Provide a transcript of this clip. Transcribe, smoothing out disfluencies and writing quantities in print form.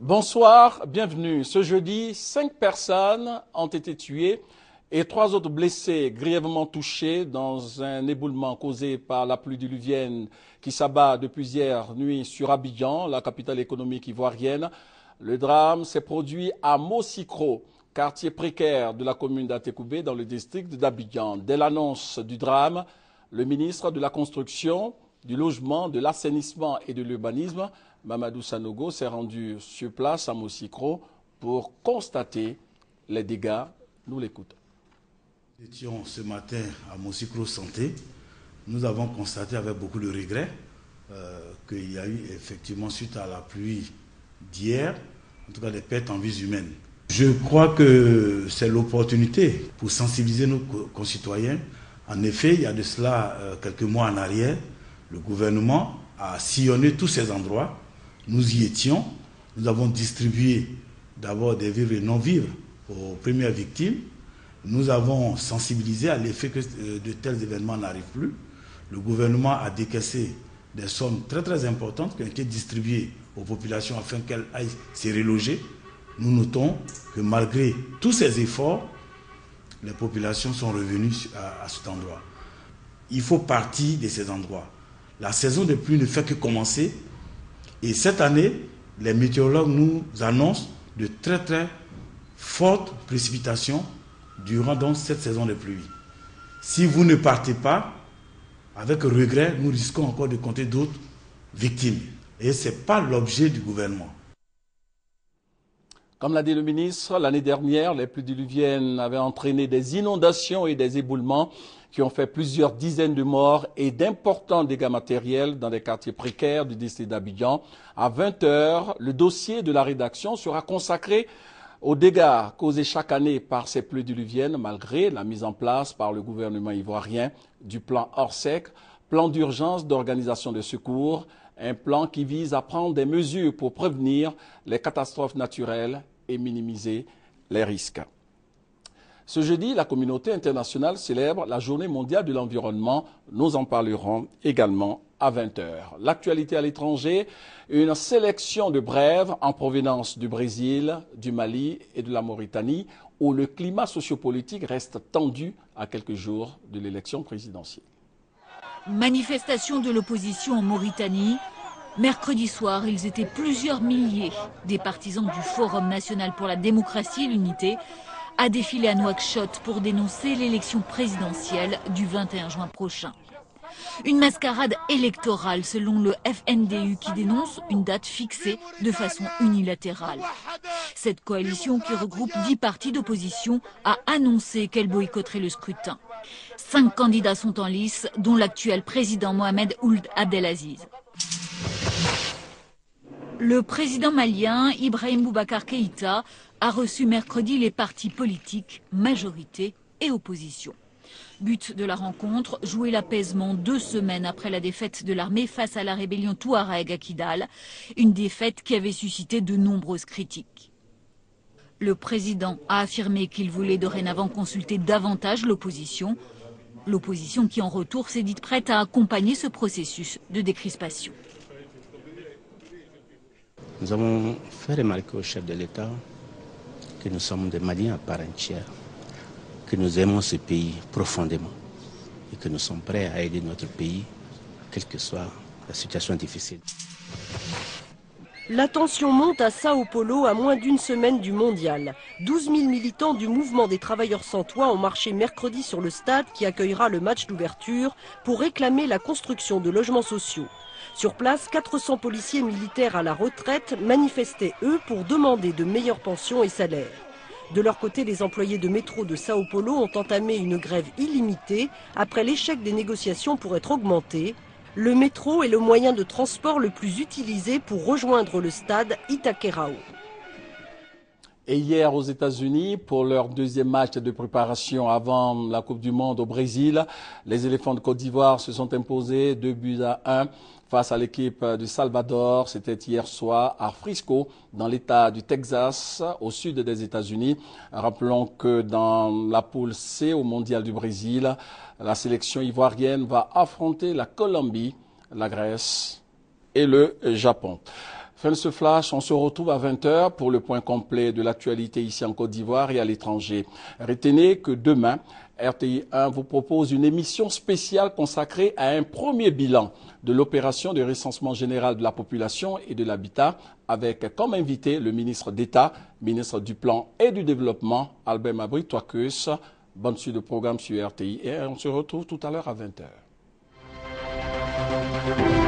Bonsoir, bienvenue. Ce jeudi, 5 personnes ont été tuées et 3 autres blessées, grièvement touchées dans un éboulement causé par la pluie diluvienne qui s'abat depuis hier nuit sur Abidjan, la capitale économique ivoirienne. Le drame s'est produit à Mossikro, quartier précaire de la commune d'Atekoubé dans le district d'Abidjan. Dès l'annonce du drame, le ministre de la Construction, du Logement, de l'Assainissement et de l'Urbanisme, Mamadou Sanogo, s'est rendu sur place à Mossikro pour constater les dégâts. Nous l'écoutons. Nous étions ce matin à Mossikro Santé. Nous avons constaté avec beaucoup de regret qu'il y a eu effectivement, suite à la pluie d'hier, en tout cas des pertes en vies humaines. Je crois que c'est l'opportunité pour sensibiliser nos concitoyens. En effet, il y a de cela quelques mois en arrière, le gouvernement a sillonné tous ces endroits. Nous y étions. Nous avons distribué d'abord des vivres et non-vivres aux premières victimes. Nous avons sensibilisé à l'effet que de tels événements n'arrivent plus. Le gouvernement a décaissé des sommes très très importantes qui ont été distribuées aux populations afin qu'elles aillent se reloger. Nous notons que malgré tous ces efforts, les populations sont revenues à cet endroit. Il faut partir de ces endroits. La saison de pluie ne fait que commencer. Et cette année, les météorologues nous annoncent de très très fortes précipitations durant donc cette saison de pluie. Si vous ne partez pas, avec regret, nous risquons encore de compter d'autres victimes. Et ce n'est pas l'objet du gouvernement. Comme l'a dit le ministre, l'année dernière, les pluies diluviennes avaient entraîné des inondations et des éboulements qui ont fait plusieurs dizaines de morts et d'importants dégâts matériels dans des quartiers précaires du district d'Abidjan. À 20 h, le dossier de la rédaction sera consacré aux dégâts causés chaque année par ces pluies diluviennes, malgré la mise en place par le gouvernement ivoirien du plan Orsec, plan d'urgence d'organisation de secours, un plan qui vise à prendre des mesures pour prévenir les catastrophes naturelles et minimiser les risques. Ce jeudi, la communauté internationale célèbre la Journée mondiale de l'environnement. Nous en parlerons également à 20 h. L'actualité à l'étranger, une sélection de brèves en provenance du Brésil, du Mali et de la Mauritanie, où le climat sociopolitique reste tendu à quelques jours de l'élection présidentielle. Manifestation de l'opposition en Mauritanie. Mercredi soir, ils étaient plusieurs milliers des partisans du Forum national pour la démocratie et l'unité à défiler à Nouakchott pour dénoncer l'élection présidentielle du 21 juin prochain. Une mascarade électorale selon le FNDU qui dénonce une date fixée de façon unilatérale. Cette coalition qui regroupe 10 partis d'opposition a annoncé qu'elle boycotterait le scrutin. 5 candidats sont en lice, dont l'actuel président Mohamed Ould Abdelaziz. Le président malien Ibrahim Boubacar Keïta a reçu mercredi les partis politiques, majorité et opposition. But de la rencontre, jouer l'apaisement 2 semaines après la défaite de l'armée face à la rébellion Touareg à Kidal, une défaite qui avait suscité de nombreuses critiques. Le président a affirmé qu'il voulait dorénavant consulter davantage l'opposition qui en retour s'est dite prête à accompagner ce processus de décrispation. Nous avons fait remarquer au chef de l'État que nous sommes des Maliens à part entière, que nous aimons ce pays profondément et que nous sommes prêts à aider notre pays, quelle que soit la situation difficile. La tension monte à Sao Paulo à moins d'une semaine du mondial. 12 000 militants du mouvement des travailleurs sans toit ont marché mercredi sur le stade qui accueillera le match d'ouverture pour réclamer la construction de logements sociaux. Sur place, 400 policiers militaires à la retraite manifestaient, eux, pour demander de meilleures pensions et salaires. De leur côté, les employés de métro de Sao Paulo ont entamé une grève illimitée après l'échec des négociations pour être augmentés. Le métro est le moyen de transport le plus utilisé pour rejoindre le stade Itaquerão. Et hier aux États-Unis, pour leur deuxième match de préparation avant la Coupe du Monde au Brésil, les éléphants de Côte d'Ivoire se sont imposés 2-1 face à l'équipe du Salvador. C'était hier soir à Frisco, dans l'État du Texas, au sud des États-Unis. Rappelons que dans la poule C au Mondial du Brésil, la sélection ivoirienne va affronter la Colombie, la Grèce et le Japon. Fin de ce flash, on se retrouve à 20 h pour le point complet de l'actualité ici en Côte d'Ivoire et à l'étranger. Retenez que demain, RTI 1 vous propose une émission spéciale consacrée à un premier bilan de l'opération de recensement général de la population et de l'habitat avec comme invité le ministre d'État, ministre du Plan et du Développement, Albert Mabry-Touakeus. Bonne suite de programme sur RTI et on se retrouve tout à l'heure à 20 h.